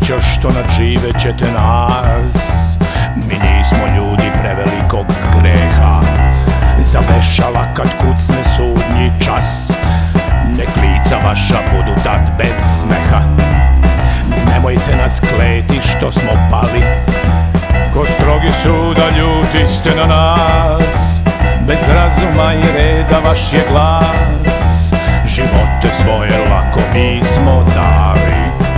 braćo što nadživećete nas. Mi nismo ljudi prevelikog greha, za vešala kad kucne sudnji čas. Nek lica vaša budu tad bez smeha. Nemojte nas kleti što smo pali, ko strogi suda ljuti ste na nas. Bez razuma i reda vaš je glas, živote svoje lako mi smo dali.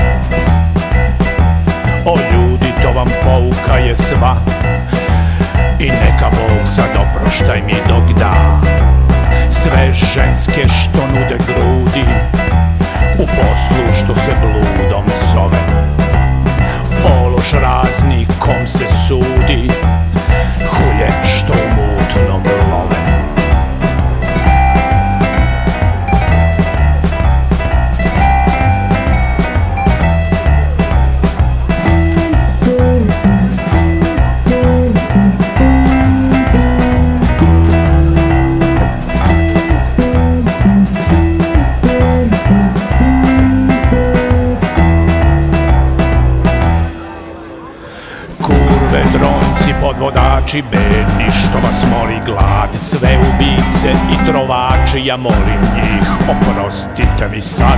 O ljudi, to vam pouka je sva, i neka Bog sad oproštaj mi dok da. Sve ženske što nude grudi, u poslu što se bludom zove. Ološ razni kom se sudi, hulje što u mutnom love. Dronci, podvodači, bedni, što vas moli glad. Sve ubice i trovači, ja molim njih, oprostite mi sad.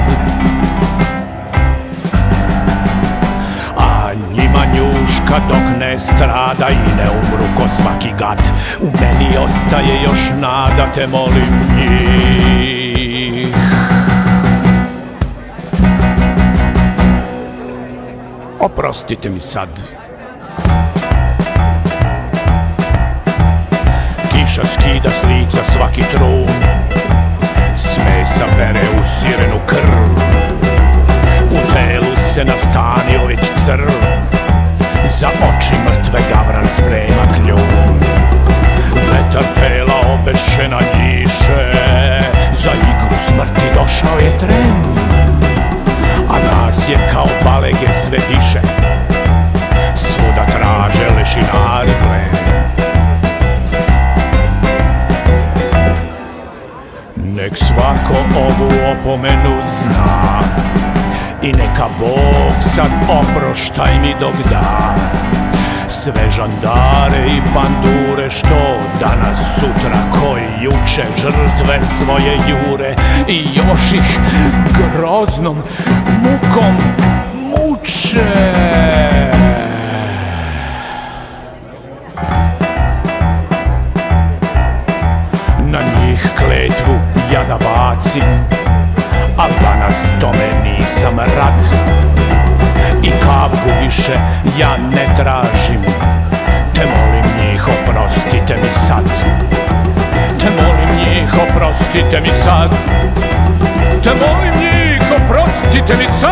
A njima njuška dok ne strada i ne umru ko svaki gad. U meni ostaje još nada, te molim njih. Oprostite mi sad. Kiša skida s lica svaki trun, smesa bere u sirenu krv. U telu se nastanio već crv, za oči mrtve gavran sprema kljun. Vetar tela obešena njiše, za igru smrti došao je tren. A nas je kao balege sve više, svuda traže lešinari plen. Nek svako ovu opomenu zna, i neka Bog sad oproštaj mi dok da. Sve žandare i pandure što danas sutra koji juče žrtve svoje jure, i još ih groznom mukom muče. Na njih kletvu ja da bacim, al danas tome nisam rad. I kavgu više ja ne tražim, te molim njih oprostite mi sad. Te molim njih oprostite mi sad. Te molim njih oprostite mi sad.